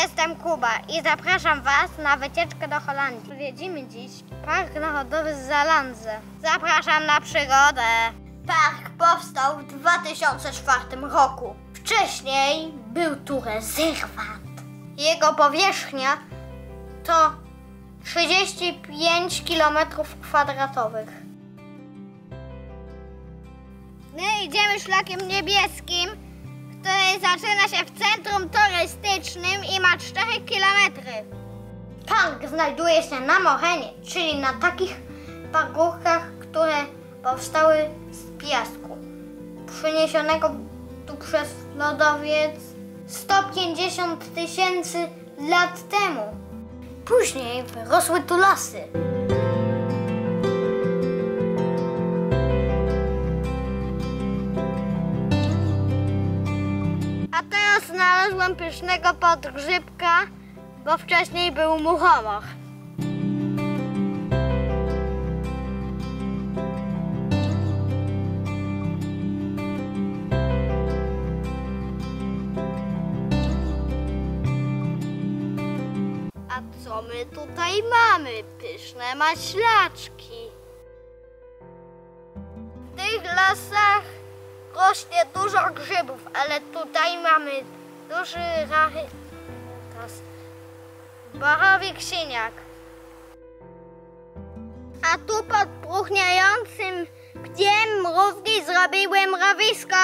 jestem Kuba i zapraszam Was na wycieczkę do Holandii. Odwiedzimy dziś Park Narodowy Zalandze. Zapraszam na przygodę. Park powstał w 2004 roku. Wcześniej był tu rezerwat. Jego powierzchnia to 35 km². My idziemy szlakiem niebieskim, który zaczyna się w centrum turystycznym i ma 4 km. Park znajduje się na morenie, czyli na takich pagórkach, które powstały z piasku, przyniesionego tu przez lodowiec 150 000 lat temu. Później wyrosły tu lasy. A teraz znalazłem pysznego podgrzybka, bo wcześniej był muchomor. A co my tutaj mamy? Pyszne maślaczki. W tych lasach rośnie dużo grzybów, ale tutaj mamy duży rarytas. Borowik siniak. A tu pod próchniającym pniem mrówki zrobiły mrowisko.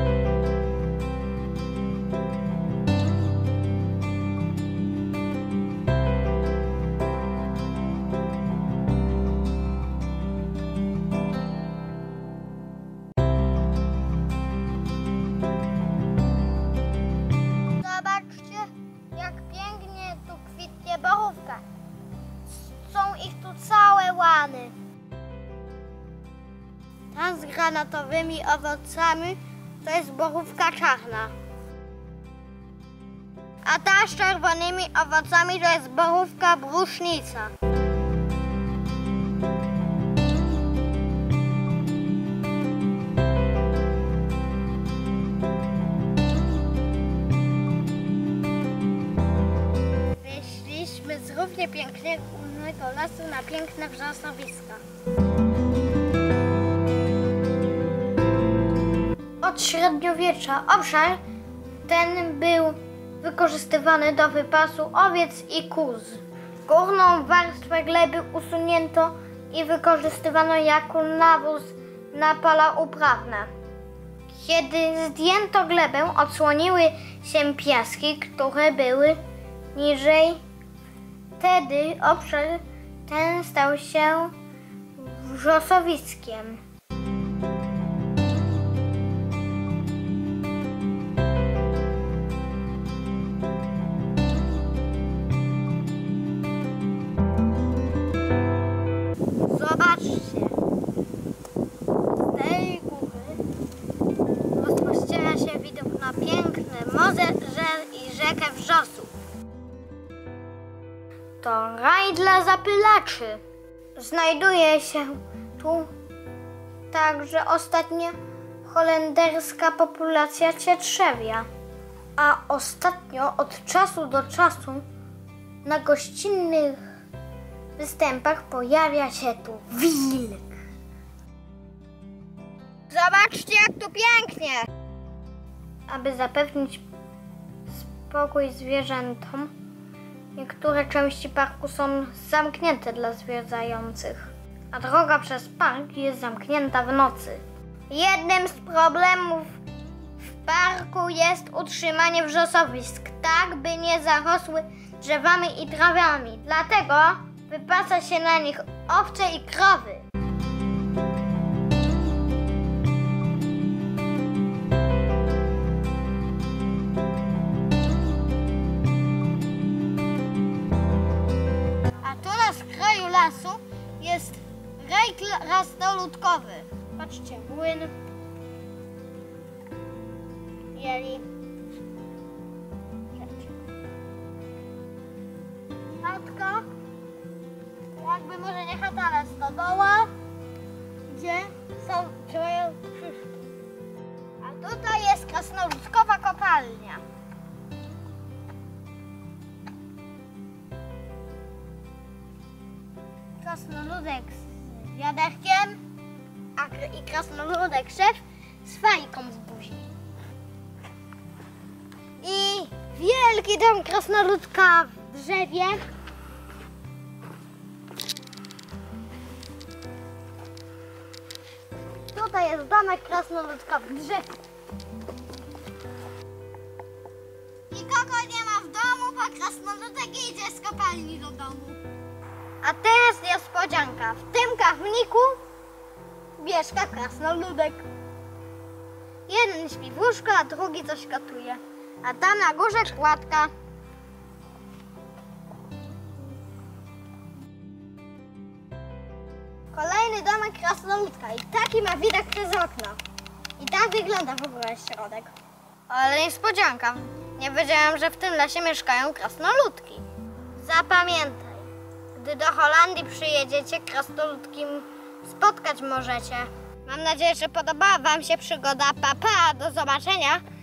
Borówka. Są ich tu całe łany. Ta z granatowymi owocami to jest borówka czarna. A ta z czerwonymi owocami to jest borówka brusznica. Z równie pięknego lasu na piękne wrzosowiska. Od średniowiecza obszar ten był wykorzystywany do wypasu owiec i kóz. Górną warstwę gleby usunięto i wykorzystywano jako nawóz na pola uprawne. Kiedy zdjęto glebę, odsłoniły się piaski, które były niżej. Wtedy obszar ten stał się wrzosowiskiem. Zobaczcie, z tej góry rozpościera się widok na piękne morze i rzekę Wrzosów. To raj dla zapylaczy. Znajduje się tu także ostatnia holenderska populacja cietrzewia. A ostatnio od czasu do czasu na gościnnych występach pojawia się tu wilk. Zobaczcie, jak tu pięknie! Aby zapewnić spokój zwierzętom, niektóre części parku są zamknięte dla zwiedzających, a droga przez park jest zamknięta w nocy. Jednym z problemów w parku jest utrzymanie wrzosowisk, tak by nie zarosły drzewami i trawami. Dlatego wypasa się na nich owce i krowy. Lasu jest rej krasnoludkowy. Patrzcie, młyn, jeli, chatka, jakby może nie chata, ale stodoła, gdzie są krzyżki. A tutaj jest krasnoludkowa kopalnia. krasnoludek z wiaderkiem i krasnoludek szef z fajką w buzi. I wielki dom krasnoludka w drzewie. Tutaj jest domek krasnoludka w drzewie. Nikogo nie ma w domu, bo krasnoludek idzie z kopalni do domu. A teraz niespodzianka. W tym karmniku mieszka krasnoludek. Jeden śpi w łóżku, a drugi coś gotuje. A tam na górze kładka. Kolejny domek krasnoludka i taki ma widok przez okno. I tak wygląda w ogóle środek. Ale niespodzianka. Nie wiedziałam, że w tym lesie mieszkają krasnoludki. Zapamiętaj, gdy do Holandii przyjedziecie, krasnoludki spotkać możecie. Mam nadzieję, że podobała Wam się przygoda. Pa, pa, do zobaczenia.